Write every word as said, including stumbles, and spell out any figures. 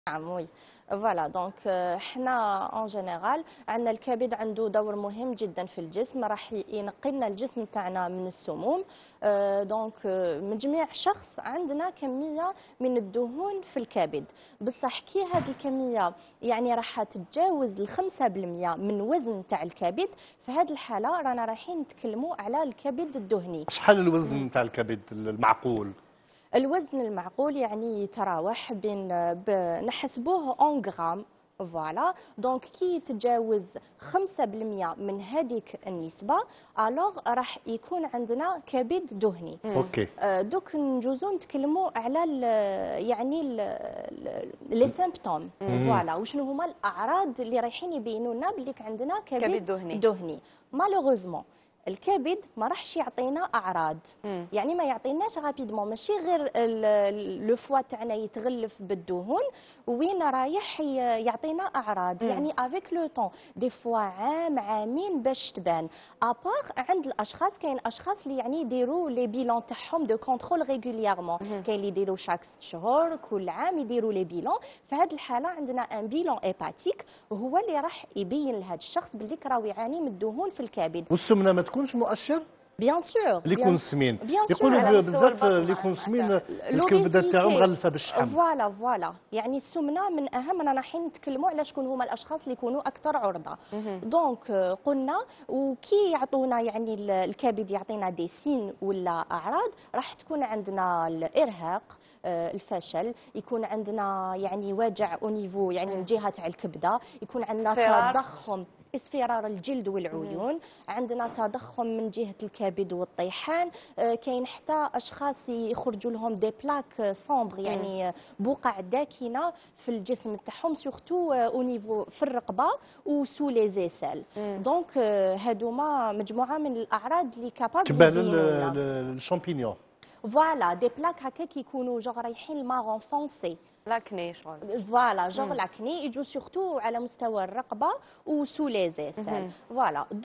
نعم وي. فوالا دونك حنا اون جينيرال عندنا الكبد عنده دور مهم جدا في الجسم، راح ينقي لنا الجسم تاعنا من السموم. آه، دونك آه، من جميع شخص عندنا كميه من الدهون في الكبد، بصح كي هذه الكميه يعني راح تتجاوز الخمسة بالمية من وزن تاع الكبد، في هذه الحاله رانا رايحين نتكلموا على الكبد الدهني. شحال الوزن تاع الكبد المعقول؟ الوزن المعقول يعني يتراوح بين ب- نحسبوه اون غرام. فوالا دونك كي يتجاوز خمسة بالمية من هذيك النسبة الوغ راح يكون عندنا كبد دهني. اوكي. آه، دوك نجوزو نتكلموا على ال يعني لي سيمبتوم. فوالا وشنو هما الاعراض اللي رايحين يبينوا لنا بلي عندنا كبد, كبد دهني. دهني. مالوغوزمون الكبد ما راحش يعطينا اعراض، مم. يعني ما يعطيناش غابيدمون، ماشي غير لو فوا تاعنا يتغلف بالدهون وين رايح ي- يعطينا اعراض. مم. يعني افيك لو طون دي فوا عام عامين باش تبان. ابار عند الاشخاص كاين اشخاص اللي يعني يديروا لي بيلون تاعهم دو كونترول ريغولييرمون، كاين اللي يديروا شاك ست شهور كل عام يديروا لي بيلون. في هذه الحاله عندنا ان بيلون ايباتيك وهو اللي راح يبين لهذا الشخص باللي راهو يعاني من الدهون في الكبد. والسمنه ما تكونش مؤشر؟ بيان سور اللي يكون سمين بيان سور يقولوا على ب- مستوى بزاف البطن اللي يكون سمين لوبيزيتي. الكبده تاعو مغلفه بالشحم. فوالا فوالا يعني السمنه من اهم، رانا رايحين نتكلموا على شكون هما الاشخاص اللي يكونوا اكثر عرضه. دونك آه، قلنا وكي يعطونا يعني ال- الكبد يعطينا دي سين ولا اعراض، راح تكون عندنا الارهاق، آه، الفشل، يكون عندنا يعني وجع او نيفو يعني من جهه تاع الكبده، يكون عندنا اصفرار. تضخم، اصفرار الجلد والعيون، عندنا تضخم من جهه الكبد والطيحان. آه، كاين حتى اشخاص يخرجوا لهم دي بلاك سومبر يعني آه، بقع داكنه في الجسم تاعهم، سورتو او نيفو في الرقبه وسو لي زيسال. دونك آه، هادوما مجموعه من الاعراض اللي كابابل تبان يبينوا لنا. الشامبينيون. فوالا دي بلاك هكاك يكونوا جوغ رايحين المارون فونسي. لاكني شغل. فوالا جوغ لاكني يجوا سورتو على مستوى الرقبه وسو لي زيسال. فوالا